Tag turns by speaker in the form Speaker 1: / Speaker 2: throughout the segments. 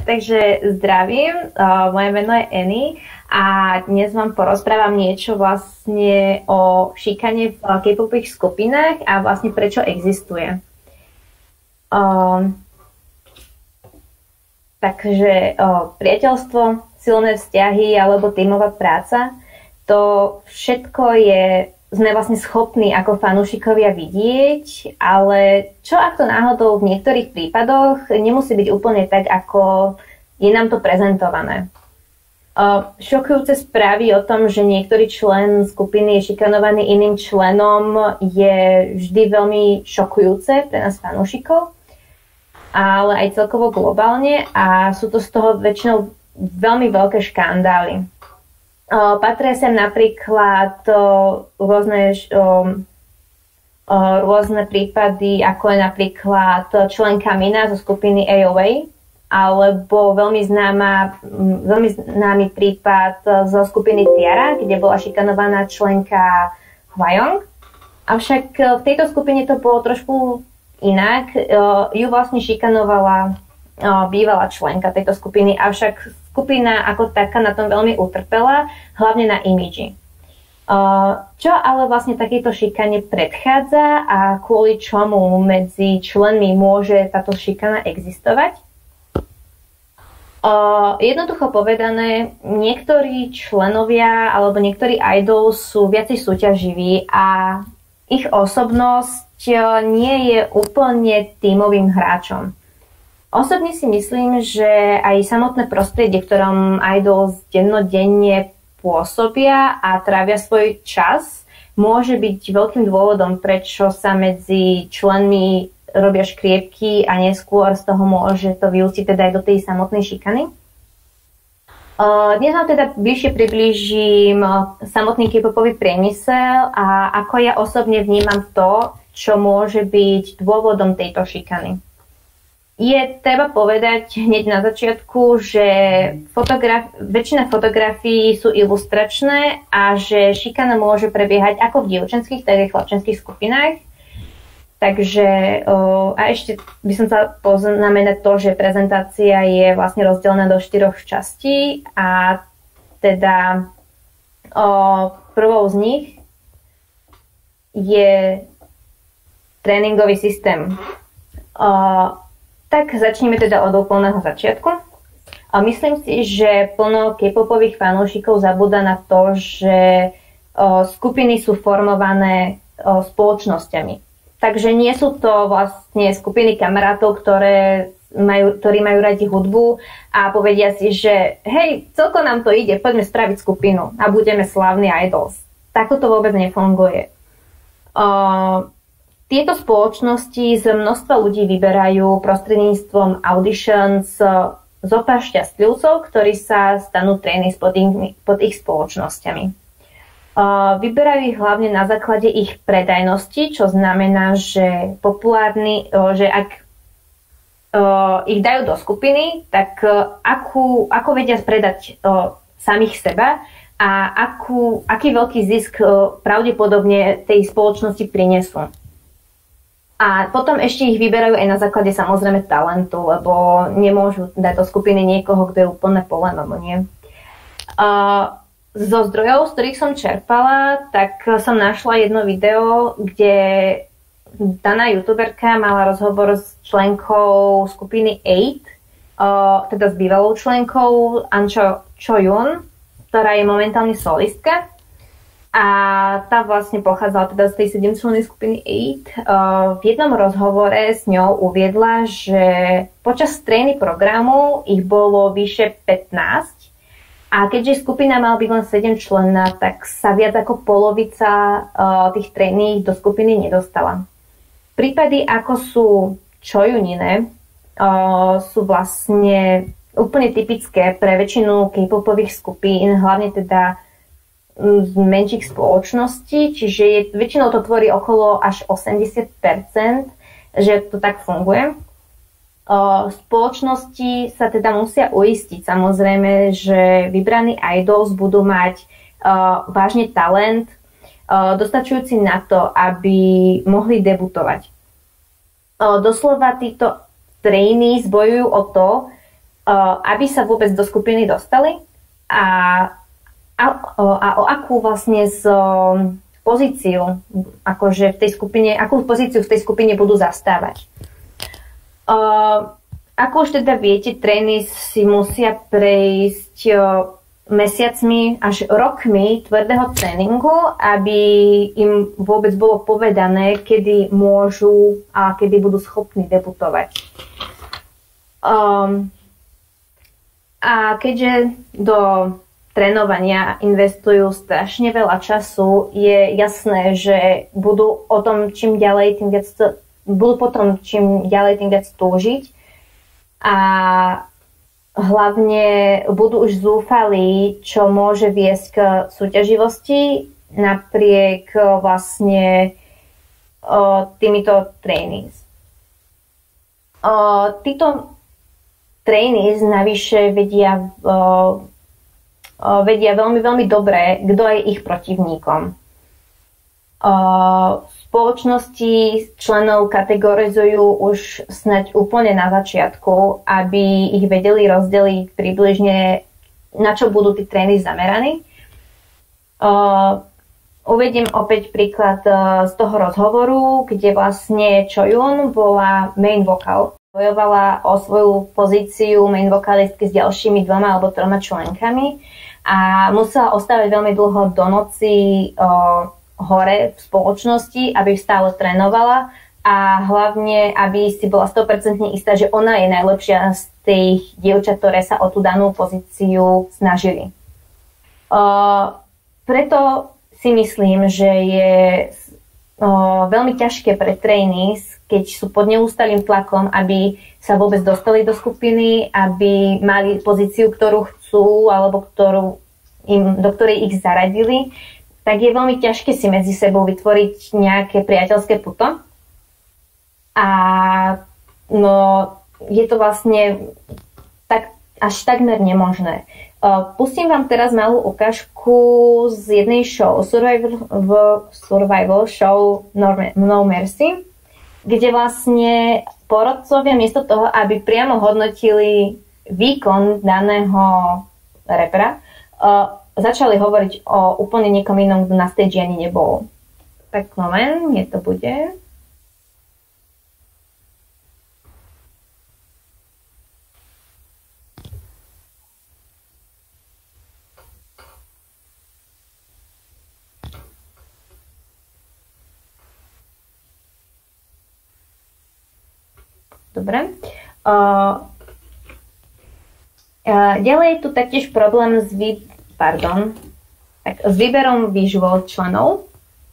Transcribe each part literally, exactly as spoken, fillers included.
Speaker 1: takže zdravím, uh, moje meno je Annie a dnes vám porozprávam niečo vlastne o šikane v K-popových skupinách a vlastne prečo existuje. Uh, takže uh, priateľstvo, silné vzťahy alebo tímová práca, to všetko je sme vlastne schopní ako fanúšikovia vidieť, ale čo ak to náhodou v niektorých prípadoch nemusí byť úplne tak, ako je nám to prezentované. Šokujúce správy o tom, že niektorý člen skupiny je šikanovaný iným členom, je vždy veľmi šokujúce pre nás fanúšikov, ale aj celkovo globálne a sú to z toho väčšinou veľmi veľké škandály. Uh, patria sem napríklad uh, rôzne, um, uh, rôzne prípady, ako je napríklad členka Mina zo skupiny á ó á, alebo veľmi, známa, um, veľmi známy prípad zo skupiny Tiara, kde bola šikanovaná členka Hwayong. Avšak uh, v tejto skupine to bolo trošku inak. Uh, ju vlastne šikanovala uh, bývalá členka tejto skupiny, avšak skupina ako taká na tom veľmi utrpela, hlavne na imidži. Čo ale vlastne takéto šikane predchádza a kvôli čomu medzi členmi môže táto šikana existovať? Jednoducho povedané, niektorí členovia alebo niektorí idol sú viacej súťaživí a ich osobnosť nie je úplne tímovým hráčom. Osobne si myslím, že aj samotné prostredie, v ktorom idol dennodenne pôsobia a trávia svoj čas, môže byť veľkým dôvodom, prečo sa medzi členmi robia škriepky a neskôr z toho môže to vyústiť teda aj do tej samotnej šikany. Dnes vám teda bližšie priblížim samotný K-popový priemysel a ako ja osobne vnímam to, čo môže byť dôvodom tejto šikany. Je treba povedať hneď na začiatku, že fotograf- väčšina fotografií sú ilustračné a že šikana môže prebiehať ako v dievčenských, tak aj v chlapčenských skupinách. Takže o, a ešte by som chcela poznamenať to, že prezentácia je vlastne rozdelená do štyroch častí a teda o, prvou z nich je tréningový systém. O, Tak začneme teda od úplného začiatku. A myslím si, že plno K-popových fanúšikov zabúda na to, že o, skupiny sú formované o, spoločnosťami. Takže nie sú to vlastne skupiny kamarátov, ktoré majú, ktorí majú radi hudbu a povedia si, že hej, celko nám to ide, poďme spraviť skupinu a budeme slávni idols. Takto to vôbec nefunguje. O, Tieto spoločnosti z množstva ľudí vyberajú prostredníctvom auditions zo pár šťastlivcov, ktorí sa stanú tréners pod ich, pod ich spoločnosťami. Vyberajú ich hlavne na základe ich predajnosti, čo znamená, že populárni, že ak ich dajú do skupiny, tak akú, ako vedia spredať samých seba a akú, aký veľký zisk pravdepodobne tej spoločnosti prinesú. A potom ešte ich vyberajú aj na základe samozrejme talentu, lebo nemôžu dať do skupiny niekoho, kto je úplne poleno, nie? Uh, zo zdrojov, z ktorých som čerpala, tak som našla jedno video, kde daná youtuberka mala rozhovor s členkou skupiny osem, uh, teda s bývalou členkou Ancho Choyun, ktorá je momentálne solistka. A tá vlastne pochádzala teda z tej sedemčlennej skupiny osem. V jednom rozhovore s ňou uviedla, že počas trény programu ich bolo vyše pätnásť a keďže skupina mala byť len sedem členná, tak sa viac ako polovica tých tréní do skupiny nedostala. Prípady ako sú Choyunine sú vlastne úplne typické pre väčšinu K-popových skupín, hlavne teda z menších spoločností, čiže je, väčšinou to tvorí okolo až osemdesiat percent, že to tak funguje. Spoločnosti sa teda musia uistiť samozrejme, že vybraní idols budú mať vážne talent, dostačujúci na to, aby mohli debutovať. Doslova títo trainees bojujú o to, aby sa vôbec do skupiny dostali a, a, a o akú vlastne z pozíciu, akože v tej skupine, akú pozíciu v tej skupine budú zastávať. Uh, ako už teda viete, trainees si musia prejsť uh, mesiacmi až rokmi tvrdého tréningu, aby im vôbec bolo povedané, kedy môžu a kedy budú schopní debutovať. Um, a keďže do trénovania investujú strašne veľa času, je jasné, že budú o tom čím ďalej, tým viac, budú potom čím ďalej, tým viac túžiť a hlavne budú už zúfalí, čo môže viesť k súťaživosti napriek vlastne o, týmito trainees. O, títo trainees navyše vedia o, vedia veľmi, veľmi dobre, kto je ich protivníkom. Spoločnosti členov kategorizujú už snáď úplne na začiatku, aby ich vedeli rozdeliť približne, na čo budú tí trény zameraní. Uvediem opäť príklad z toho rozhovoru, kde vlastne Choyun bola main vocal. Bojovala o svoju pozíciu main vokalistky s ďalšími dvoma alebo troma členkami a musela ostávať veľmi dlho do noci o, hore v spoločnosti, aby stále trénovala a hlavne, aby si bola sto percent istá, že ona je najlepšia z tých dievčat, ktoré sa o tú danú pozíciu snažili. O, preto si myslím, že je o, veľmi ťažké pre trainees, keď sú pod neustálým tlakom, aby sa vôbec dostali do skupiny, aby mali pozíciu, ktorú chcú, alebo ktorú im, do ktorej ich zaradili, tak je veľmi ťažké si medzi sebou vytvoriť nejaké priateľské puto. A no, je to vlastne tak, až takmer nemožné. Uh, pustím vám teraz malú ukážku z jednej show, Survival, v Survival show No Mercy, kde vlastne porodcovia miesto toho, aby priamo hodnotili výkon daného repera, uh, začali hovoriť o úplne niekom inom, kto na stage ani nebol. Tak moment, nie to bude. Dobre. Uh, uh, ďalej je tu taktiež problém s, vý, pardon, tak, s výberom visual členov.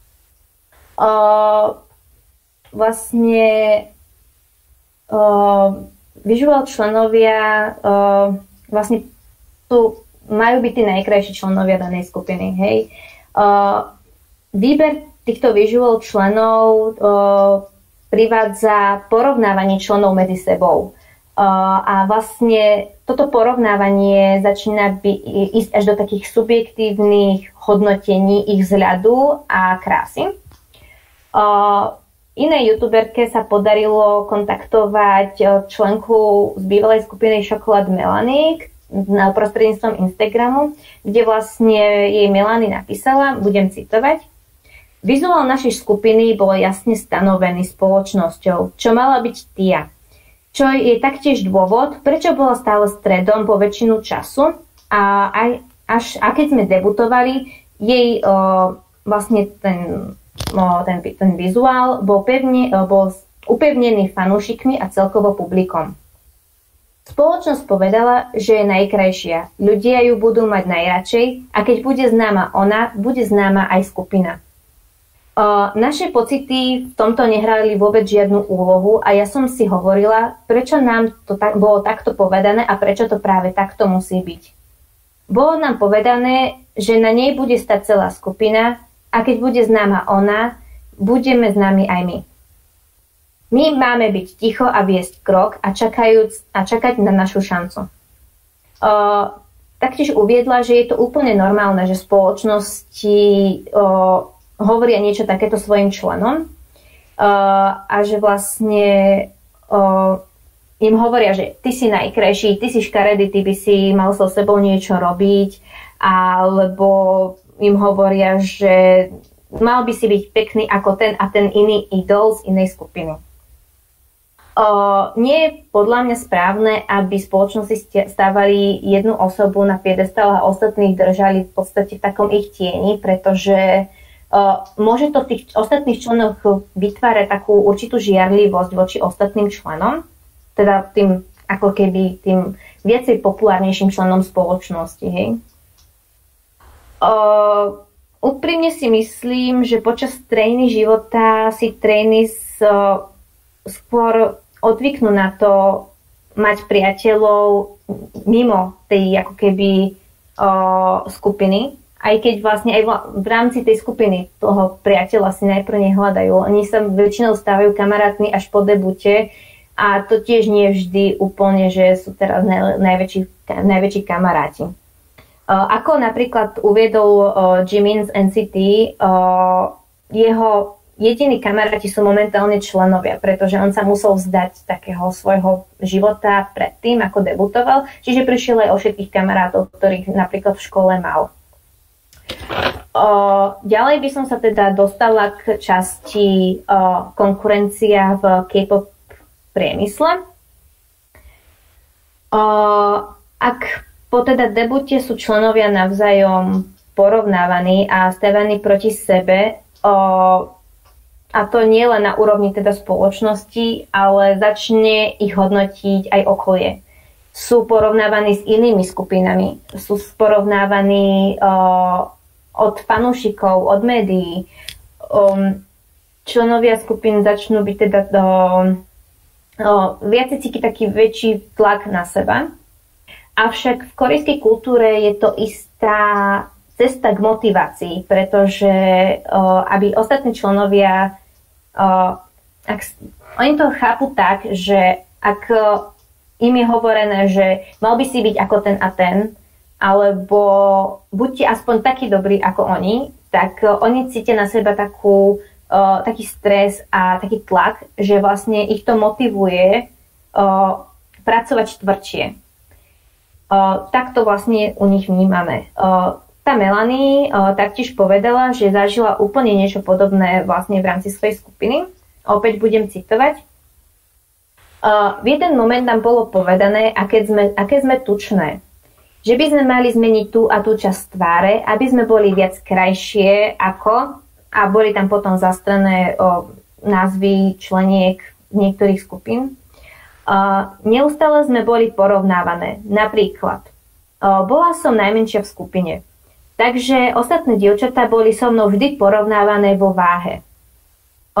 Speaker 1: Uh, vlastne uh, visual členovia uh, vlastne tu majú byť tí najkrajší členovia danej skupiny. Hej. Uh, výber týchto visual členov uh, privádza porovnávanie členov medzi sebou. Uh, a vlastne toto porovnávanie začína by, ísť až do takých subjektívnych hodnotení ich vzhľadu a krásy. Uh, inej youtuberke sa podarilo kontaktovať členku z bývalej skupiny Chocolate Melanie na prostredníctvom Instagramu, kde vlastne jej Melanie napísala, budem citovať: vizuál našej skupiny bol jasne stanovený spoločnosťou, čo mala byť Tia. Čo je taktiež dôvod, prečo bola stále stredom po väčšinu času a aj až a keď sme debutovali, jej o, vlastne ten, o, ten, ten vizuál bol, pevne, o, bol upevnený fanúšikmi a celkovo publikom. Spoločnosť povedala, že je najkrajšia, ľudia ju budú mať najradšej a keď bude známa ona, bude známa aj skupina. Uh, naše pocity v tomto nehrali vôbec žiadnu úlohu a ja som si hovorila, prečo nám to tak, bolo takto povedané a prečo to práve takto musí byť. Bolo nám povedané, že na nej bude stať celá skupina a keď bude známa ona, budeme známi aj my. My máme byť ticho a viesť krok a, čakajúc, a čakať na našu šancu. Uh, taktiež uviedla, že je to úplne normálne, že spoločnosti uh, hovoria niečo takéto svojim členom uh, a že vlastne uh, im hovoria, že ty si najkrajší, ty si škaredý, ty by si mal so sebou niečo robiť, alebo im hovoria, že mal by si byť pekný ako ten a ten iný idol z inej skupiny. Uh, nie je podľa mňa správne, aby spoločnosti stávali jednu osobu na piedestal a ostatných držali v podstate v takom ich tieni, pretože uh, môže to v tých ostatných členoch vytvárať takú určitú žiarlivosť voči ostatným členom, teda tým ako keby tým viacej populárnejším členom spoločnosti. Hej. Uh, úprimne si myslím, že počas trény života si trény s, uh, skôr odvyknú na to mať priateľov mimo tej ako keby uh, skupiny, aj keď vlastne aj v rámci tej skupiny toho priateľa si najprv nehľadajú. Oni sa väčšinou stávajú kamarátmi až po debute a to tiež nie vždy úplne, že sú teraz naj, najväčší, najväčší kamaráti. Uh, ako napríklad uviedol uh, Jimin z en cé té, uh, jeho jediní kamaráti sú momentálne členovia, pretože on sa musel vzdať takého svojho života predtým, ako debutoval, čiže prišiel aj o všetkých kamarátov, ktorých napríklad v škole mal. O, ďalej by som sa teda dostala k časti o, konkurencia v K-pop priemysle. O, ak po teda debute sú členovia navzájom porovnávaní a stavaní proti sebe, o, a to nie len na úrovni teda spoločnosti, ale začne ich hodnotiť aj okolie. Sú porovnávaní s inými skupinami, sú porovnávaní uh, od fanúšikov, od médií. Um, členovia skupín začnú byť teda do, uh, viac cítiť taký väčší tlak na seba. Avšak v korejskej kultúre je to istá cesta k motivácii, pretože uh, aby ostatní členovia, uh, ak, oni to chápu tak, že ak uh, im je hovorené, že mal by si byť ako ten a ten, alebo buďte aspoň taký dobrý ako oni, tak uh, oni cítia na seba takú, uh, taký stres a taký tlak, že vlastne ich to motivuje uh, pracovať tvrdšie. Uh, tak to vlastne u nich vnímame. Uh, Tá Melanie uh, taktiež povedala, že zažila úplne niečo podobné vlastne v rámci svojej skupiny. Opäť budem citovať. Uh, v jeden moment nám bolo povedané, aké sme, aké sme tučné. Že by sme mali zmeniť tú a tú časť tváre, aby sme boli viac krajšie ako, a boli tam potom zastrané uh, názvy členiek niektorých skupín. Uh, neustále sme boli porovnávané. Napríklad, uh, bola som najmenšia v skupine. Takže ostatné dievčatá boli so mnou vždy porovnávané vo váhe. O,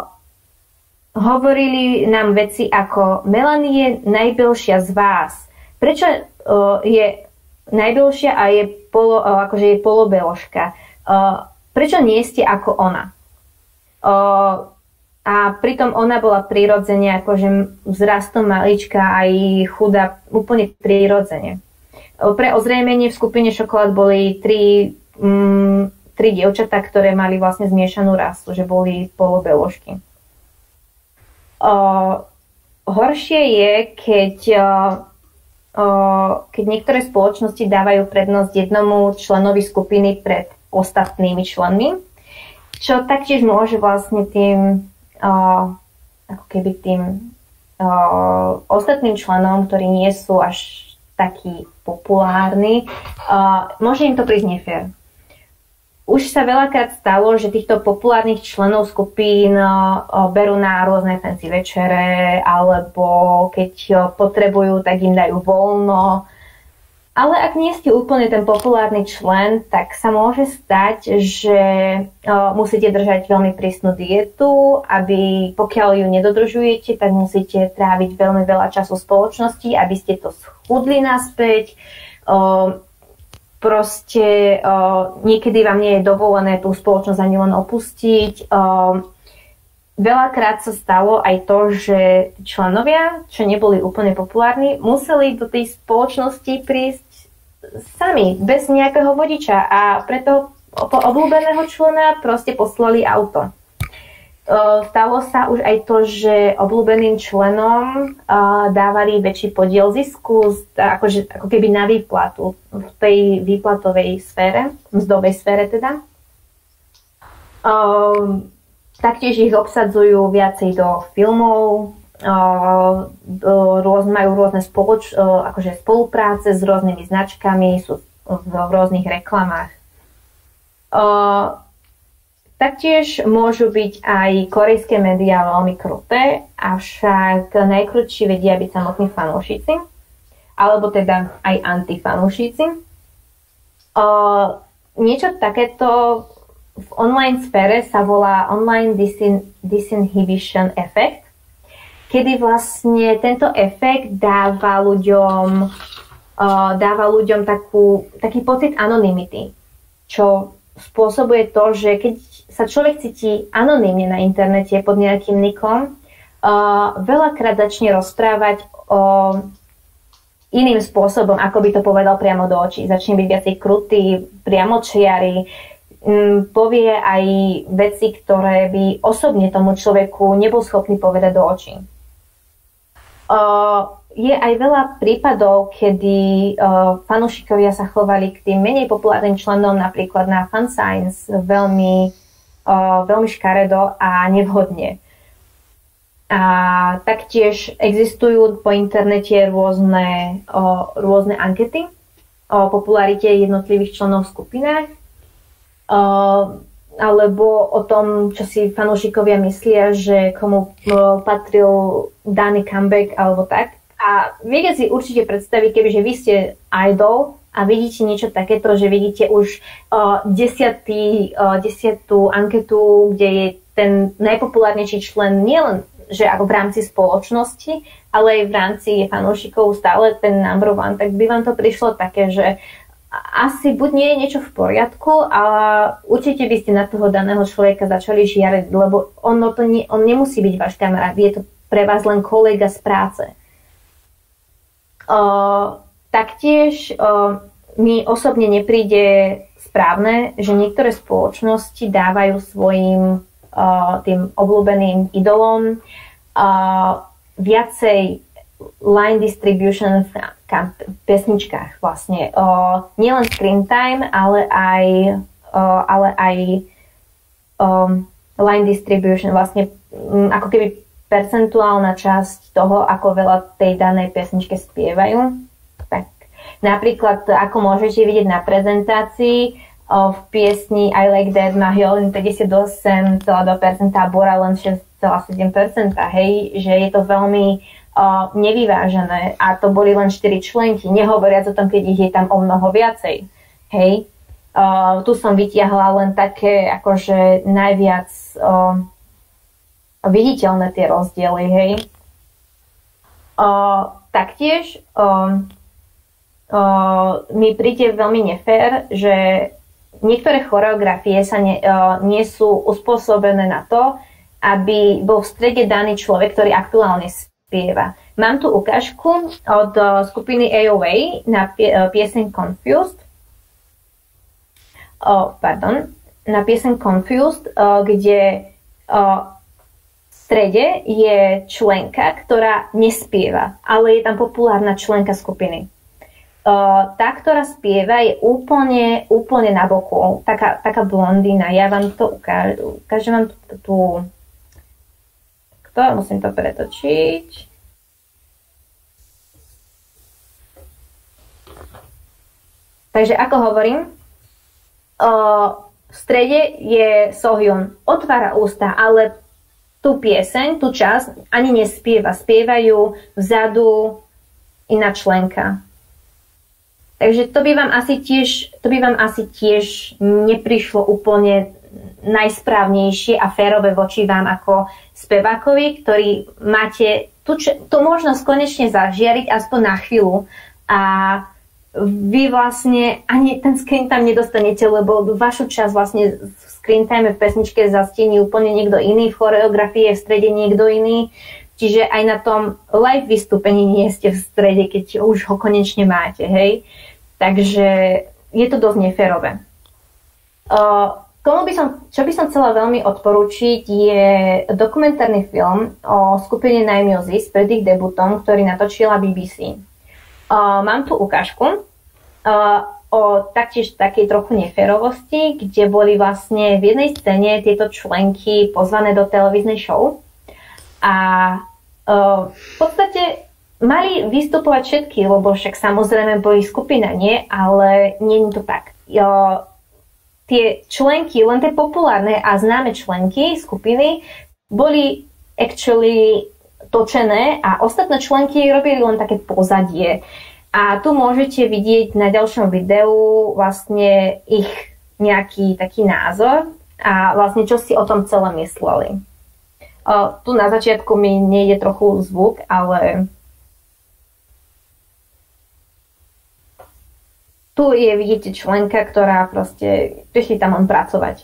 Speaker 1: hovorili nám veci ako Melanie je najbelšia z vás. Prečo o, je najbelšia a je, polo, o, akože je polobeložka? O, prečo nie ste ako ona? O, a pritom ona bola prirodzene akože vzrastom malička aj chudá úplne prirodzene. Pre ozrejmenie v skupine Šokolád boli tri, mm, tri dievčatá, ktoré mali vlastne zmiešanú rasu, že boli polobeložky. O, horšie je, keď, o, o, keď niektoré spoločnosti dávajú prednosť jednomu členovi skupiny pred ostatnými členmi, čo taktiež môže vlastne tým, o, ako keby tým o, ostatným členom, ktorí nie sú až taký populárny, uh, môže im to prísť nefér. Už sa veľakrát stalo, že týchto populárnych členov skupín uh, berú na rôzne fancy večere, alebo keď uh, potrebujú, tak im dajú voľno. Ale ak nie ste úplne ten populárny člen, tak sa môže stať, že uh, musíte držať veľmi prísnu dietu, aby pokiaľ ju nedodržujete, tak musíte tráviť veľmi veľa času v spoločnosti, aby ste to schudli naspäť. Uh, proste uh, niekedy vám nie je dovolené tú spoločnosť ani len opustiť. Uh, veľakrát sa stalo aj to, že členovia, čo neboli úplne populárni, museli do tej spoločnosti prísť sami, bez nejakého vodiča, a preto obľúbeného člena proste poslali auto. stalo sa už aj to, že obľúbeným členom dávali väčší podiel zisku, akože, ako keby na výplatu, v tej výplatovej sfére, mzdovej sfére teda. Taktiež ich obsadzujú viacej do filmov, rôz, majú rôzne spoloč, akože spolupráce s rôznymi značkami, sú v rôznych reklamách. Taktiež môžu byť aj korejské médiá veľmi kruté, avšak najkrutší vedia byť samotní fanúšici, alebo teda aj antifanúšici. Uh, niečo takéto v online sfére sa volá online disin- disinhibition effect, kedy vlastne tento efekt dáva ľuďom, uh, dáva ľuďom takú, taký pocit anonymity, čo spôsobuje to, že keď sa človek cíti anonymne na internete pod nejakým nikom, uh, veľakrát začne rozprávať o iným spôsobom, ako by to povedal priamo do očí. Začne byť viacej krutý, priamočiary, um, povie aj veci, ktoré by osobne tomu človeku nebol schopný povedať do očí. Uh, je aj veľa prípadov, kedy uh, fanúšikovia sa chovali k tým menej populárnym členom, napríklad na fansigns, veľmi Uh, veľmi škaredo a nevhodne. A taktiež existujú po internete rôzne, uh, rôzne ankety o popularite jednotlivých členov v skupinách uh, alebo o tom, čo si fanúšikovia myslia, že komu uh, patril daný comeback alebo tak. A viete si určite predstaviť, kebyže vy ste idol a vidíte niečo takéto, že vidíte už uh, desiatý, uh, desiatú anketu, kde je ten najpopulárnejší člen nielen že ako v rámci spoločnosti, ale aj v rámci fanúšikov stále ten number one, tak by vám to prišlo také, že asi buď nie je niečo v poriadku, ale určite by ste na toho daného človeka začali žiariť, lebo on, to nie, on nemusí byť váš kamarát, je to pre vás len kolega z práce. Uh, Taktiež uh, mi osobne nepríde správne, že niektoré spoločnosti dávajú svojim uh, tým obľúbeným idolom uh, viacej line distribution v pesničkách vlastne. Uh, nielen screen time, ale aj, uh, ale aj um, line distribution, vlastne um, ako keby percentuálna časť toho, ako veľa tej danej pesničke spievajú. Napríklad, ako môžete vidieť na prezentácii, v piesni I Like That má Hyolyn päťdesiatosem celá dva percentá a Bora len šesť celá sedem percenta. Hej, že je to veľmi uh, nevyvážené a to boli len štyri členky, nehovoriac o tom, keď ich je tam o mnoho viacej. Hej, uh, tu som vytiahla len také akože najviac uh, viditeľné tie rozdiely. Hej. Uh, taktiež uh, Uh, mi príde veľmi nefér, že niektoré choreografie sa ne, uh, nie sú uspôsobené na to, aby bol v strede daný človek, ktorý aktuálne spieva. Mám tu ukážku od uh, skupiny A O A na pie, uh, pieseň Confused. Uh, pardon, na pieseň Confused, uh, kde uh, v strede je členka, ktorá nespieva, ale je tam populárna členka skupiny. Uh, tá, ktorá spieva, je úplne, úplne na boku. Taká, taká blondína. Ja vám to ukážem. Ukážem vám tu... Kto? Musím to pretočiť. Takže ako hovorím, uh, v strede je Sohyun. Otvára ústa, ale tú pieseň, tú časť ani nespieva. Spievajú vzadu iná členka. Takže to by vám asi tiež, to by vám asi tiež neprišlo úplne najsprávnejšie a férové voči vám ako spevákovi, ktorý máte tú, tú možnosť konečne zažiariť aspoň na chvíľu a vy vlastne ani ten screen time nedostanete, lebo vašu časť vlastne v screen time v pesničke zastieni úplne niekto iný, v choreografii je v strede niekto iný, čiže aj na tom live vystúpení nie ste v strede, keď už ho konečne máte, hej. Takže je to dosť neférové. Uh, Komu by som, čo by som chcela veľmi odporúčiť, je dokumentárny film o skupine Nine Muses pred ich debutom, ktorý natočila bé bé cé. Uh, mám tu ukážku uh, o taktiež takej trochu neférovosti, kde boli vlastne v jednej scéne tieto členky pozvané do televíznej show a uh, v podstate mali vystupovať všetky, lebo však samozrejme boli skupina, nie, ale nie je to tak. Uh, tie členky, len tie populárne a známe členky skupiny boli actually točené a ostatné členky robili len také pozadie. A tu môžete vidieť na ďalšom videu vlastne ich nejaký taký názor a vlastne čo si o tom celé mysleli. Uh, tu na začiatku mi nejde trochu zvuk, ale tu je, vidíte, členka, ktorá proste prišli tam len pracovať.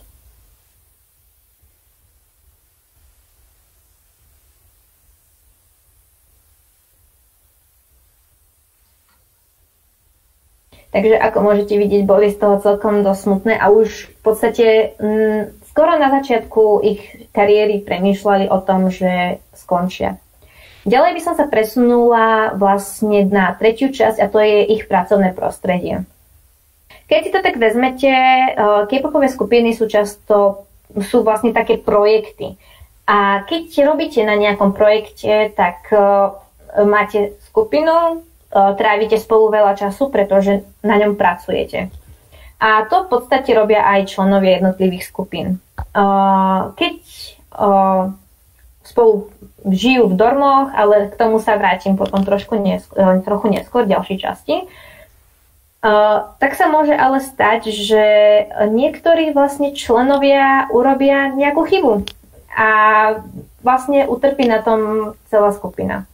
Speaker 1: Takže ako môžete vidieť, boli z toho celkom dosť smutné a už v podstate m, skoro na začiatku ich kariéry premýšľali o tom, že skončia. Ďalej by som sa presunula vlastne na tretiu časť a to je ich pracovné prostredie. Keď si to tak vezmete, K-popové skupiny sú často sú vlastne také projekty. A keď robíte na nejakom projekte, tak máte skupinu, trávite spolu veľa času, pretože na ňom pracujete. A to v podstate robia aj členovia jednotlivých skupín. Keď spolu žijú v dormoch, ale k tomu sa vrátim potom trošku neskôr, trochu neskôr v ďalšej časti, Uh, tak sa môže ale stať, že niektorí vlastne členovia urobia nejakú chybu a vlastne utrpí na tom celá skupina.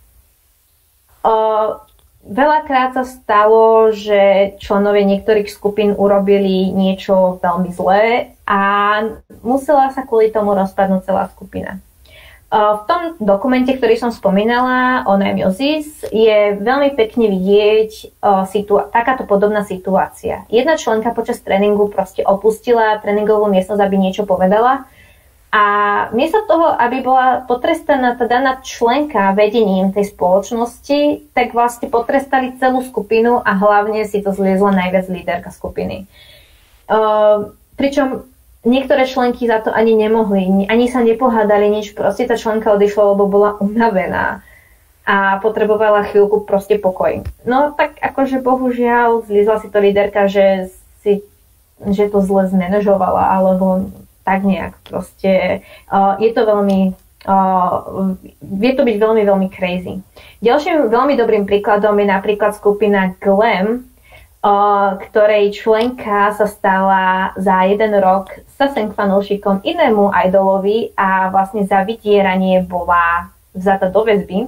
Speaker 1: Uh, veľakrát sa stalo, že členovia niektorých skupín urobili niečo veľmi zlé a musela sa kvôli tomu rozpadnúť celá skupina. V tom dokumente, ktorý som spomínala o Nine Muses, je veľmi pekne vidieť situa- takáto podobná situácia. Jedna členka počas tréningu proste opustila tréningovú miestnosť, aby niečo povedala a miesto toho, aby bola potrestaná tá daná členka vedením tej spoločnosti, tak vlastne potrestali celú skupinu a hlavne si to zliezla najviac líderka skupiny. Uh, pričom niektoré členky za to ani nemohli, ani sa nepohádali nič, proste tá členka odišla, lebo bola unavená a potrebovala chvíľku proste pokoj. No tak akože bohužiaľ zliezla si to líderka, že, si, že to zle zmanéžovala, alebo tak nejak proste. Uh, je to veľmi, uh, vie to byť veľmi, veľmi crazy. Ďalším veľmi dobrým príkladom je napríklad skupina Glam, Uh, ktorej členka sa stala za jeden rok saseng fanúšikom inému idolovi a vlastne za vydieranie bola vzata do väzby.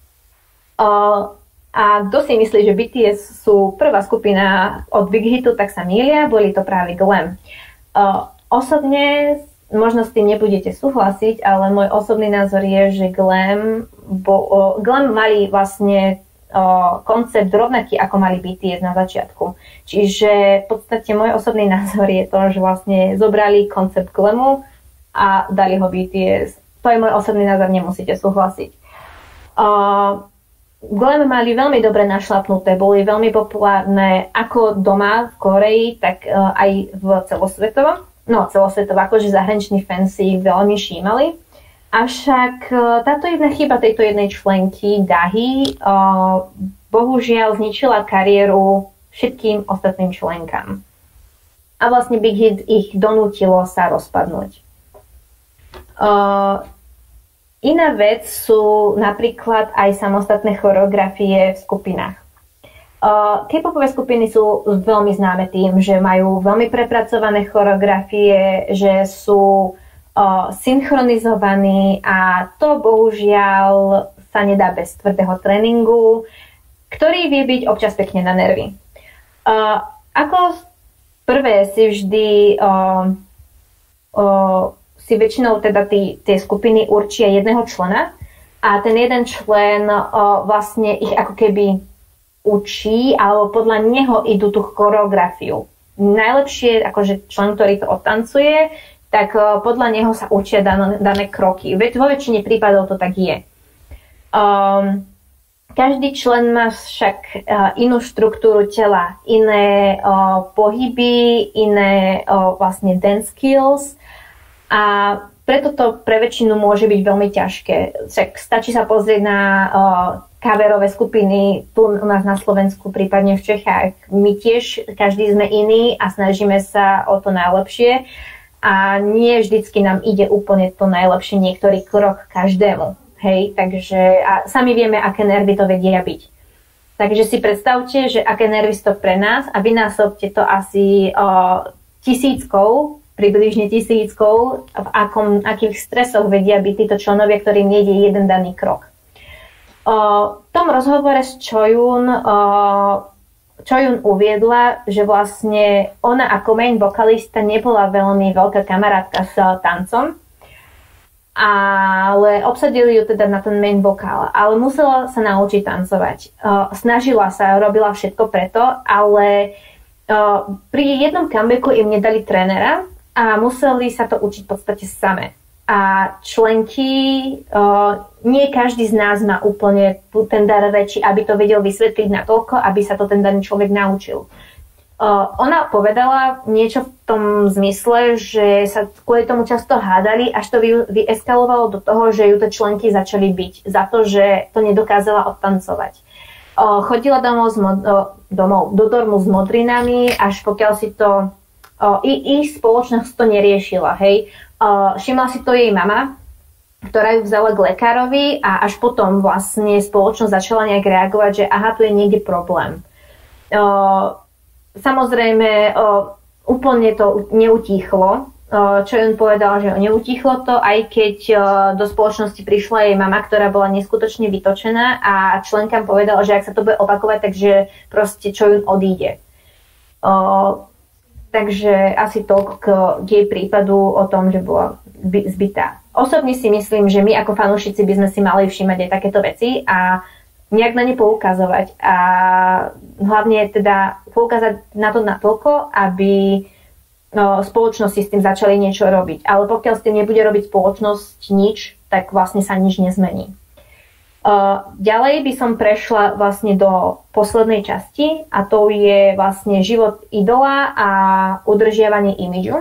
Speaker 1: Uh, a kto si myslí, že bé té es sú prvá skupina od Big Hitu, tak sa mýlia, boli to práve Glam. Uh, osobne, možno s tým nebudete súhlasiť, ale môj osobný názor je, že Glam, bo, uh, Glam mali vlastne O, koncept rovnaký, ako mali bé té es na začiatku. Čiže v podstate môj osobný názor je to, že vlastne zobrali koncept Glamu a dali ho bé té es. To je môj osobný názor, nemusíte súhlasiť. O, Glam mali veľmi dobre našlapnuté, boli veľmi populárne ako doma v Koreji, tak uh, aj v celosvetovom. No, celosvetovo, akože zahraniční fans si ich veľmi všímali. Avšak táto jedna chyba tejto jednej členky, Dahy, bohužiaľ zničila kariéru všetkým ostatným členkám. A vlastne Big Hit ich donútilo sa rozpadnúť. Iná vec sú napríklad aj samostatné choreografie v skupinách. K-popové skupiny sú veľmi známe tým, že majú veľmi prepracované choreografie, že sú synchronizovaný a to bohužiaľ sa nedá bez tvrdého tréningu, ktorý vie byť občas pekne na nervy. Uh, ako prvé si vždy uh, uh, si väčšinou teda tí, tie skupiny určia jedného člena a ten jeden člen uh, vlastne ich ako keby učí alebo podľa neho idú tú choreografiu. najlepšie, akože člen, ktorý to odtancuje, tak uh, podľa neho sa učia dané, dané kroky. Veď vo väčšine prípadov to tak je. Um, každý člen má však uh, inú štruktúru tela, iné uh, pohyby, iné uh, vlastne dance skills a preto to pre väčšinu môže byť veľmi ťažké. Však stačí sa pozrieť na uh, coverové skupiny tu u nás na Slovensku, prípadne v Čechách. My tiež, každý sme iný a snažíme sa o to najlepšie a nie vždycky nám ide úplne to najlepšie, niektorý krok každému. Hej, takže a sami vieme, aké nervy to vedia byť. Takže si predstavte, že aké nervy sú to pre nás a vynásobte to asi uh, tisíckou, približne tisíckou, v akom, akých stresoch vedia byť títo členovia, ktorým nejde jeden daný krok. Uh, v tom rozhovore s Choyun uh, Choyun uviedla, že vlastne ona ako main vokalista nebola veľmi veľká kamarátka s tancom, ale obsadili ju teda na ten main vokál, ale musela sa naučiť tancovať. Uh, snažila sa, robila všetko preto, ale uh, pri jednom comebacku im nedali trénera a museli sa to učiť v podstate same. A členky, uh, nie každý z nás má úplne ten dar reči, aby to vedel vysvetliť natoľko, aby sa to ten daný človek naučil. Uh, ona povedala niečo v tom zmysle, že sa kvôli tomu často hádali, až to vy, vyeskalovalo do toho, že ju tie členky začali byť za to, že to nedokázala odtancovať. Uh, chodila domov, z mod, uh, domov do dormu s modrinami, až pokiaľ si to Uh, ich spoločnosť to neriešila, hej. Uh, všimla si to jej mama, ktorá ju vzala k lekárovi a až potom vlastne spoločnosť začala nejak reagovať, že aha, tu je niekde problém. Uh, samozrejme, uh, úplne to neutíchlo, uh, čo on povedal, že neutíchlo to, aj keď uh, do spoločnosti prišla jej mama, ktorá bola neskutočne vytočená a členkám povedala, že ak sa to bude opakovať, takže proste Choyun odíde. Uh, Takže asi toľko k, k jej prípadu o tom, že bola zbytá. Osobne si myslím, že my ako fanúšici by sme si mali všímať aj takéto veci a nejak na ne poukazovať. A hlavne teda poukázať na to natoľko, aby no, spoločnosti s tým začali niečo robiť. Ale pokiaľ s tým nebude robiť spoločnosť nič, tak vlastne sa nič nezmení. Uh, ďalej by som prešla vlastne do poslednej časti a to je vlastne život idola a udržiavanie imidžu.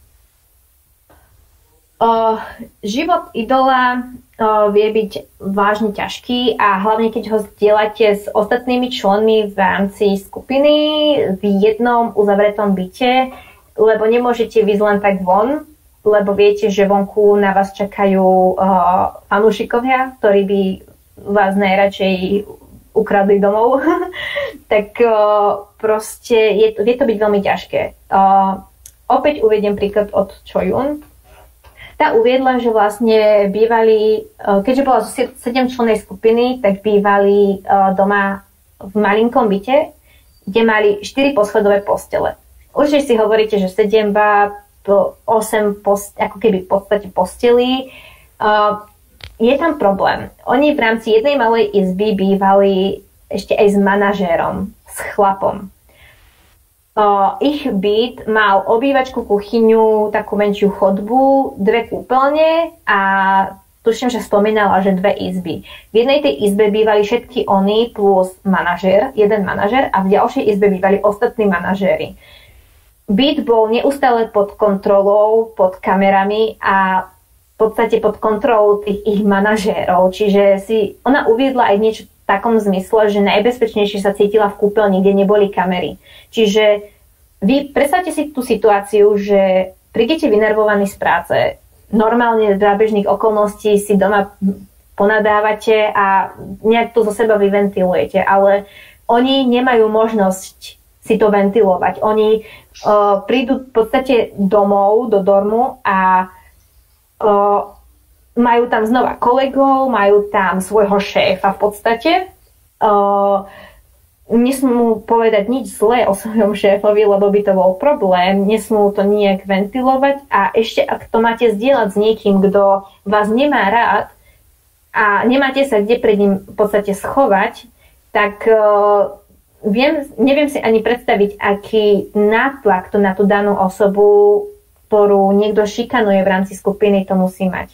Speaker 1: Uh, život idola uh, vie byť vážne ťažký a hlavne keď ho zdieľate s ostatnými členmi v rámci skupiny v jednom uzavretom byte, lebo nemôžete vyjsť len tak von, lebo viete, že vonku na vás čakajú uh, fanúšikovia, ktorí by vás najradšej ukradli domov, tak uh, proste je, vie to byť veľmi ťažké. Uh, opäť uvediem príklad od Choyun. Tá uviedla, že vlastne bývali, uh, keďže bola zo sedemčlennej skupiny, tak bývali uh, doma v malinkom byte, kde mali štyri poschodové postele. Určite si hovoríte, že sedem báb, osem post, ako keby v podstate postelí. Uh, Je tam problém. Oni v rámci jednej malej izby bývali ešte aj s manažérom, s chlapom. Uh, ich byt mal obývačku, kuchyňu, takú menšiu chodbu, dve kúpeľne a tuším, že spomínala, že dve izby. V jednej tej izbe bývali všetky oni plus manažér, jeden manažér a v ďalšej izbe bývali ostatní manažéri. Byt bol neustále pod kontrolou, pod kamerami a v podstate pod kontrolou tých ich manažérov. Čiže si ona uviedla aj niečo v takom zmysle, že najbezpečnejšie sa cítila v kúpeľni, kde neboli kamery. Čiže vy predstavte si tú situáciu, že prídete vynervovaní z práce, normálne za bežných okolností si doma ponadávate a nejak to zo seba vyventilujete, ale oni nemajú možnosť si to ventilovať. Oni uh, prídu v podstate domov, do dormu a Uh, majú tam znova kolegov, majú tam svojho šéfa v podstate. Uh, nesmú povedať nič zlé o svojom šéfovi, lebo by to bol problém. Nesmú to nejak ventilovať a ešte ak to máte zdieľať s niekým, kto vás nemá rád a nemáte sa kde pred ním v podstate schovať, tak uh, viem, neviem si ani predstaviť, aký nátlak to na tú danú osobu, ktorú niekto šikanuje v rámci skupiny, to musí mať.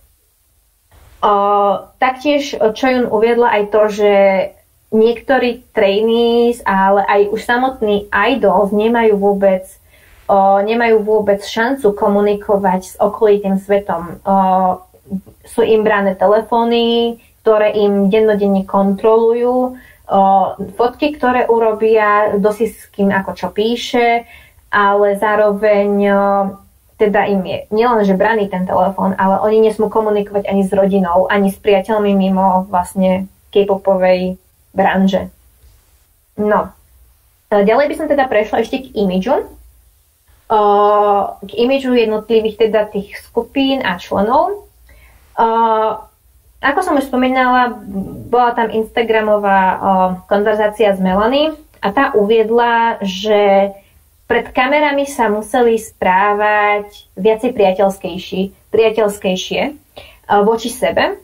Speaker 1: O, taktiež Chojun uviedla aj to, že niektorí trainees, ale aj už samotní idols nemajú vôbec, o, nemajú vôbec šancu komunikovať s okolitým svetom. O, sú im brané telefóny, ktoré im dennodenne kontrolujú, o, fotky, ktoré urobia, kto si s kým ako čo píše, ale zároveň o, teda im je nielen, že braný ten telefón, ale oni nesmú komunikovať ani s rodinou, ani s priateľmi mimo vlastne K-popovej branže. No. Ďalej by som teda prešla ešte k imidžu. O, k imidžu jednotlivých teda tých skupín a členov. O, ako som už spomínala, bola tam Instagramová o, konverzácia s Melanie a tá uviedla, že pred kamerami sa museli správať viacej priateľskejší, priateľskejšie voči sebe,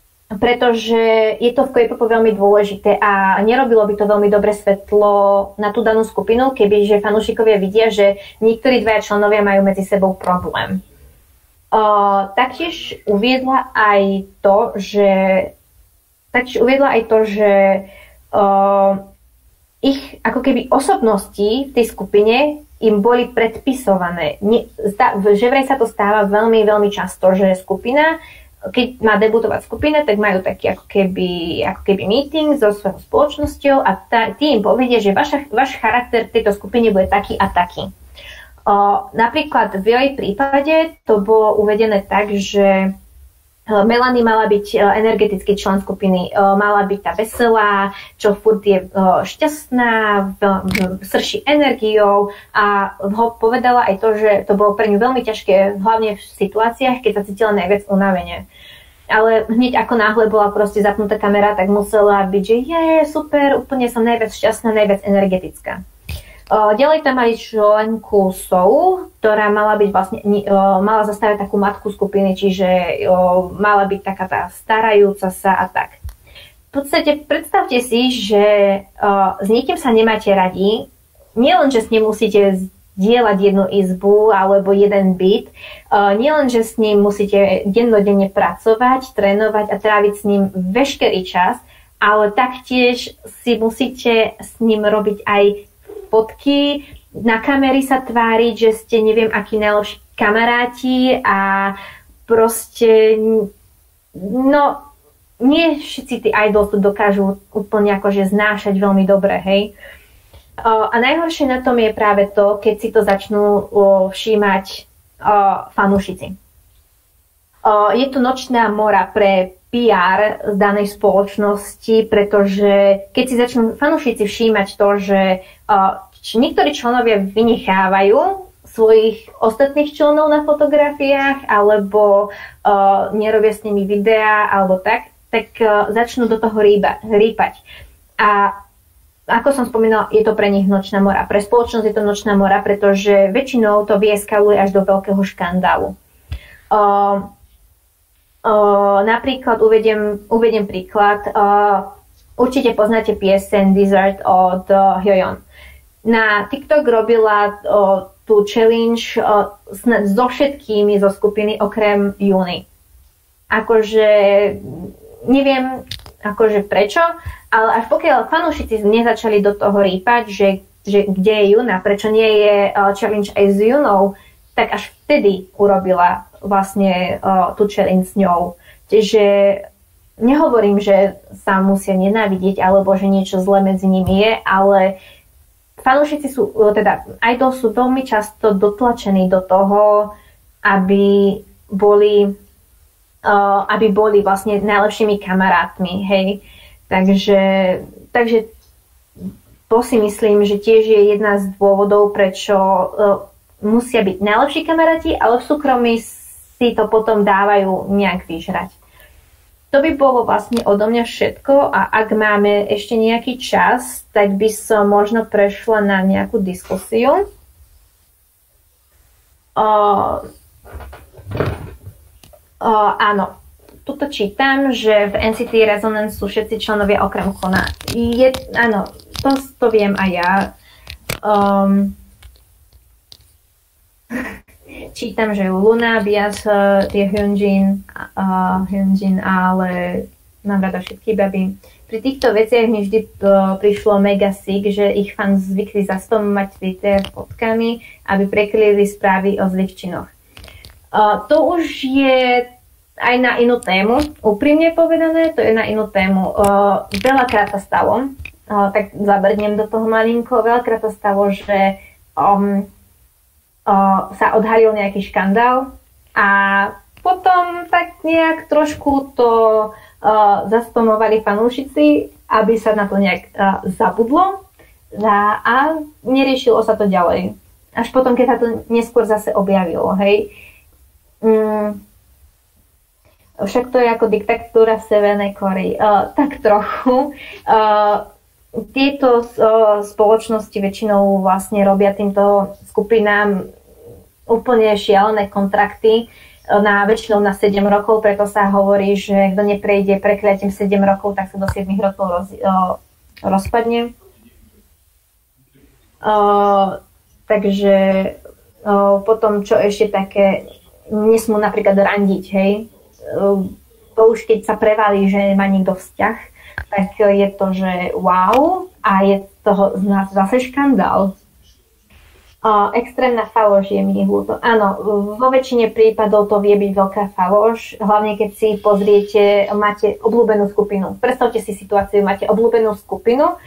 Speaker 1: pretože je to v K-popu veľmi dôležité a nerobilo by to veľmi dobre svetlo na tú danú skupinu, kebyže fanúšikovia vidia, že niektorí dvaja členovia majú medzi sebou problém. Uh, taktiež uviedla aj to, že taktiež uviedla aj to, že uh, ich ako keby osobnosti v tej skupine im boli predpisované. Nie, že vraj sa to stáva veľmi, veľmi často, že skupina, keď má debutovať skupina, tak majú taký ako keby, ako keby meeting so svojou spoločnosťou a tá, tí im povedia, že vaša, váš charakter v tejto skupine bude taký a taký. O, napríklad v jej prípade to bolo uvedené tak, že Melanie mala byť energetický člen skupiny, mala byť tá veselá, čo furt je šťastná, srší energiou a ho povedala aj to, že to bolo pre ňu veľmi ťažké, hlavne v situáciách, keď sa cítila najviac unavene. Ale hneď ako náhle bola proste zapnutá kamera, tak musela byť, že je super, úplne som najviac šťastná, najviac energetická. Ďalej tam mali členku Sou, ktorá mala byť vlastne, mala zastávať takú matku skupiny, čiže mala byť taká tá starajúca sa a tak. V podstate predstavte si, že s niekým sa nemáte radi, nielen, že s ním musíte zdieľať jednu izbu alebo jeden byt, nielen, že s ním musíte dennodenne pracovať, trénovať a tráviť s ním veškerý čas, ale taktiež si musíte s ním robiť aj fotky, na kamery sa tváriť, že ste neviem akí najlepší kamaráti a proste no nie všetci tí idols to dokážu úplne akože znášať veľmi dobre, hej. A najhoršie na tom je práve to, keď si to začnú všímať fanúšici. Je tu nočná mora pre pé er z danej spoločnosti, pretože keď si začnú fanúšici všímať to, že uh, niektorí členovia vynechávajú svojich ostatných členov na fotografiách alebo uh, nerobia s nimi videá alebo tak, tak uh, začnú do toho rýba, rýpať. A ako som spomínala, je to pre nich nočná mora. Pre spoločnosť je to nočná mora, pretože väčšinou to vyeskaluje až do veľkého škandálu. Uh, Uh, napríklad uvediem, uvediem príklad. Uh, určite poznáte pieseň Desert od uh, Hyoyeon. Na TikTok robila uh, tú challenge uh, so všetkými zo skupiny okrem Júny. Akože neviem akože prečo, ale až pokiaľ fanúšici nezačali do toho rýpať, že, že kde je Júna, prečo nie je uh, challenge aj s Júnou, tak až vtedy urobila vlastne uh, tú challenge s ňou. Čiže nehovorím, že sa musia nenávidieť alebo že niečo zlé medzi nimi je, ale fanúšici sú, teda idol sú veľmi často dotlačení do toho, aby boli, uh, aby boli vlastne najlepšími kamarátmi, hej. Takže, takže to si myslím, že tiež je jedna z dôvodov, prečo uh, musia byť najlepší kamaráti, ale v súkromí si to potom dávajú nejak vyžrať. To by bolo vlastne odo mňa všetko a ak máme ešte nejaký čas, tak by som možno prešla na nejakú diskusiu. Uh, uh, áno, tuto čítam, že v en cé té Resonance sú všetci členovia okrem Kona. Je, áno, to, to viem aj ja. Um, čítam, že Luna, Bias, je Hyunjin, uh, Hyunjin, ale mám rada všetky baby. Pri týchto veciach mi vždy uh, prišlo mega sick, že ich fans zvykli zaspomínať Twitter fotkami, aby prekryli správy o zlých činoch. Uh, to už je aj na inú tému, úprimne povedané, to je na inú tému. Uh, veľakrát sa stalo, uh, tak zabrdnem do toho malinko, veľakrát sa stalo, že um, uh, sa odhalil nejaký škandál a potom tak nejak trošku to uh, zaspomovali fanúšici, aby sa na to nejak uh, zabudlo a, a neriešilo sa to ďalej. Až potom, keď sa to neskôr zase objavilo, hej. Mm, však to je ako diktatúra v Severnej Kórei. Uh, tak trochu. Uh, tieto uh, spoločnosti väčšinou vlastne robia týmto skupinám úplne šialené kontrakty na väčšinou na sedem rokov, preto sa hovorí, že kto neprejde prekliatím sedem rokov, tak sa do sedem rokov roz, uh, rozpadne. Uh, takže uh, potom, čo ešte také, nesmú napríklad randiť, hej. To už keď sa prevalí, že má niekto vzťah, tak je to, že wow, a je toho zase škandál. Uh, extrémna faloš je mi hľúto. Áno, vo väčšine prípadov to vie byť veľká faloš, hlavne keď si pozriete, máte obľúbenú skupinu. Predstavte si situáciu, máte obľúbenú skupinu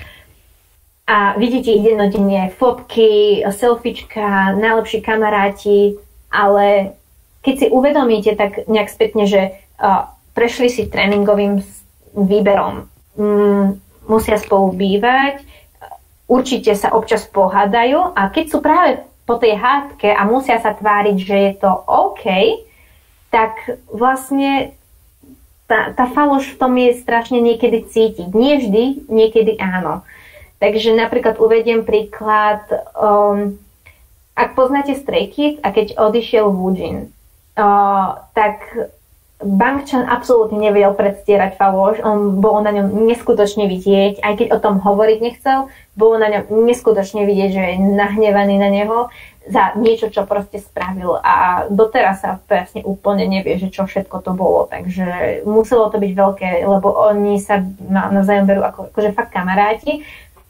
Speaker 1: a vidíte ich dennodenne fotky, selfiečka, najlepší kamaráti, ale keď si uvedomíte tak nejak spätne, že uh, prešli si tréningovým výberom, mm, musia spolu bývať, určite sa občas pohádajú a keď sú práve po tej hádke a musia sa tváriť, že je to OK, tak vlastne tá, tá faloš v tom je strašne niekedy cítiť. Nie vždy, niekedy áno. Takže napríklad uvediem príklad, um, ak poznáte Stray Kids a keď odišiel Woojin, Uh, tak Bang Chan absolútne nevedel predstierať faloš, on bolo na ňom neskutočne vidieť, aj keď o tom hovoriť nechcel, bolo na ňom neskutočne vidieť, že je nahnevaný na neho za niečo, čo proste spravil a doteraz sa presne úplne nevie, že čo všetko to bolo, takže muselo to byť veľké, lebo oni sa navzájom berú ako, akože fakt kamaráti,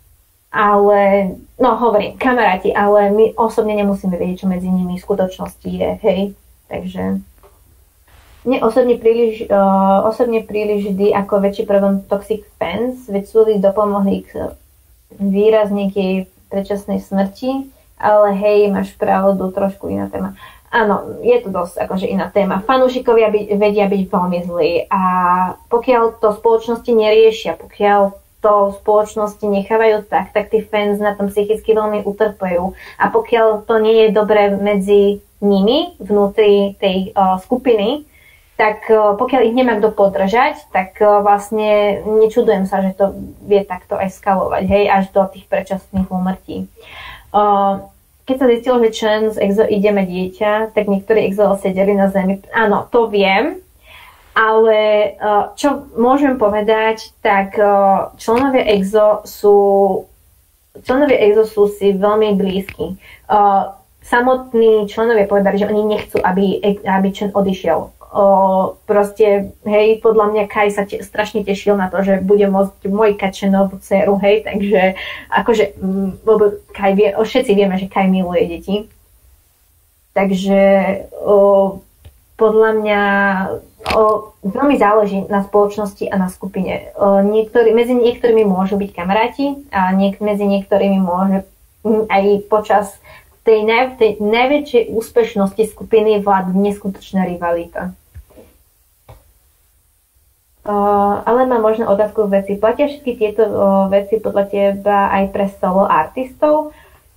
Speaker 1: ale, no hovorím, kamaráti, ale my osobne nemusíme vedieť, čo medzi nimi v skutočnosti je, hej. Takže mne osobne príliš, uh, osobne príliš vždy ako väčší problém toxic fans, veď súdy dopomohli k výrazne k jej predčasnej smrti, ale hej, máš pravdu, trošku iná téma. Áno, je to dosť akože iná téma. Fanúšikovia by, vedia byť veľmi zlí a pokiaľ to spoločnosti neriešia, pokiaľ to spoločnosti nechávajú tak, tak tí fans na tom psychicky veľmi utrpujú. A pokiaľ to nie je dobré medzi nimi, vnútri tej uh, skupiny, tak uh, pokiaľ ich nemá kto podržať, tak uh, vlastne nečudujem sa, že to vie takto eskalovať, hej, až do tých predčasných úmrtí. Uh, keď sa zistilo, že člen z EXO ide mať dieťa, tak niektorí EXO sedeli na zemi. Áno, to viem, ale uh, čo môžem povedať, tak uh, členovia EXO sú členovia EXO sú si veľmi blízki. Uh, Samotní členovia povedali, že oni nechcú, aby, aby Chen odišiel. O, proste, hej, podľa mňa Kai sa te, strašne tešil na to, že bude môcť mojkať Chenovú dceru, hej, takže akože, lebo Kai vie, všetci vieme, že Kai miluje deti. Takže o, podľa mňa o, veľmi záleží na spoločnosti a na skupine. O, niektorý, medzi niektorými môžu byť kamaráti a niek- medzi niektorými môže aj počas tej, naj, tej najväčšej úspešnosti skupiny vládne neskutočná rivalita. Uh, ale mám možno otázku veci. Platia všetky tieto uh, veci podľa teba aj pre solo artistov?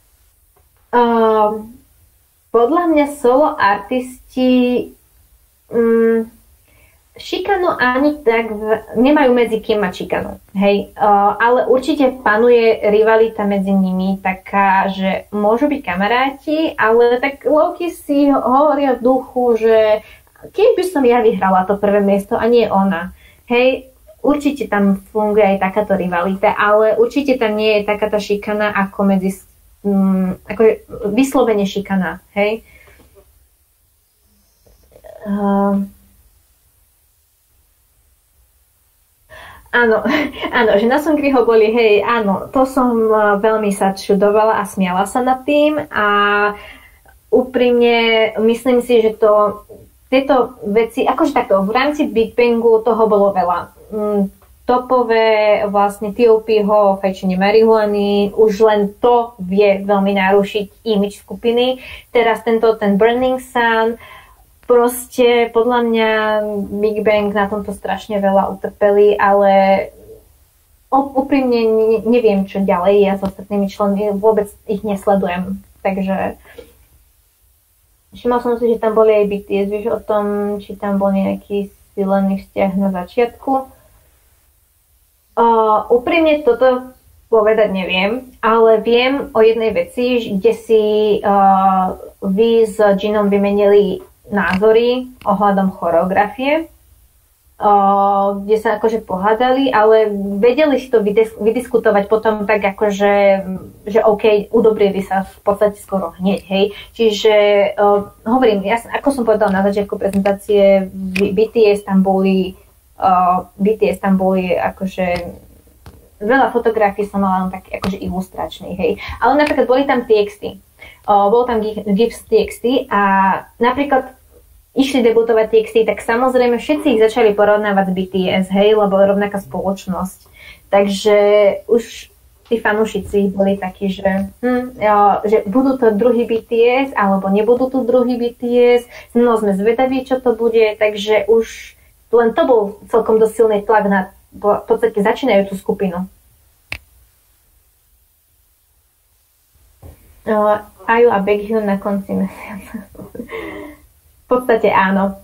Speaker 1: Uh, podľa mňa solo artisti um, šikanu ani tak v, nemajú medzi kým mať šikanu. Hej, uh, ale určite panuje rivalita medzi nimi taká, že môžu byť kamaráti, ale tak low-key si hovoria v duchu, že keď by som ja vyhrala to prvé miesto a nie ona, hej, určite tam funguje aj takáto rivalita, ale určite tam nie je taká tá šikana ako medzi, um, ako vyslovene šikana, hej. Uh, áno, áno, že na Songri ho boli, hej, áno, to som uh, veľmi sa čudovala a smiala sa nad tým a úprimne myslím si, že to tieto veci, akože takto, v rámci Big Bangu toho bolo veľa. Mm, topové vlastne té ó pého, fajčenie marihuany, už len to vie veľmi narušiť image skupiny. Teraz tento, ten Burning Sun, proste podľa mňa Big Bang na tomto strašne veľa utrpeli, ale úprimne neviem, čo ďalej ja s ostatnými členmi, vôbec ich nesledujem. Takže všimol som si, že tam boli aj bé té es, vieš o tom, či tam bol nejaký silený vzťah na začiatku. Uh, úprimne toto povedať neviem, ale viem o jednej veci, kde si uh, vy s Ginom vymenili názory ohľadom choreografie, uh, kde sa akože pohádali, ale vedeli si to vydis- vydiskutovať potom tak akože, že OK, udobrieli sa v podstate skoro hneď, hej. Čiže uh, hovorím, ja, ako som povedala na začiatku prezentácie, bé té es tam boli Uh, bé té es tam boli akože veľa fotografií som mala len také akože ilustračných, hej. Ale napríklad boli tam té iks té. Uh, bol tam GIFs té iks té a napríklad išli debutovať té iks té, tak samozrejme všetci ich začali porovnávať s bé té es, hej, lebo rovnaká spoločnosť. Takže už tí fanúšici boli takí, že, hm, jo, že budú to druhý bé té es, alebo nebudú tu druhý bé té es, no sme zvedaví, čo to bude, takže už len to bol celkom dosť silný tlak na v podstate začínajúcu skupinu. Uh, Aju a Baekhyun na konci mesiaca. V podstate áno.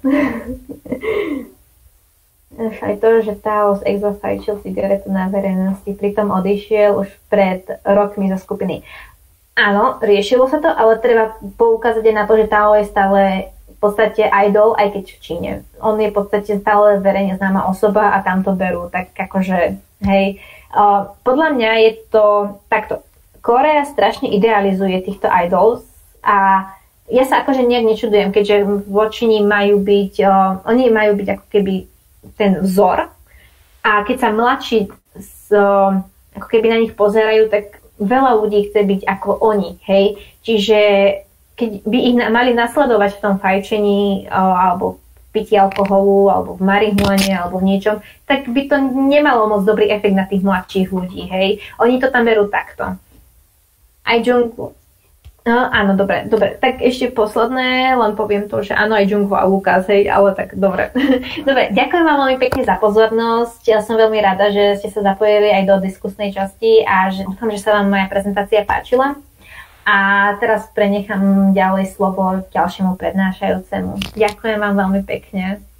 Speaker 1: Aj to, že Tao z EXO fajčil cigaretu na verejnosti, pritom odišiel už pred rokmi zo skupiny. Áno, riešilo sa to, ale treba poukázať aj na to, že Tao je stále v podstate idol, aj keď v Číne. On je v podstate stále verejne známa osoba a tam to berú, tak akože, hej. Uh, podľa mňa je to takto. Korea strašne idealizuje týchto idols a ja sa akože nejak nečudujem, keďže voči ním majú byť, uh, oni majú byť ako keby ten vzor a keď sa mladší z, uh, ako keby na nich pozerajú, tak veľa ľudí chce byť ako oni, hej. Čiže keď by ich na, mali nasledovať v tom fajčení alebo v pití alkoholu, alebo v marihuane, alebo v niečom, tak by to nemalo moc dobrý efekt na tých mladších ľudí, hej. Oni to tam berú takto. Aj Jungwoo. No, áno, dobre, dobre. Tak ešte posledné, len poviem to, že áno, aj Jungwoo a Lukas, hej, ale tak dobre. Dobre, ďakujem vám veľmi pekne za pozornosť. Ja som veľmi rada, že ste sa zapojili aj do diskusnej časti a že dúfam, že sa vám moja prezentácia páčila. A teraz prenechám ďalej slovo ďalšiemu prednášajúcemu. Ďakujem vám veľmi pekne.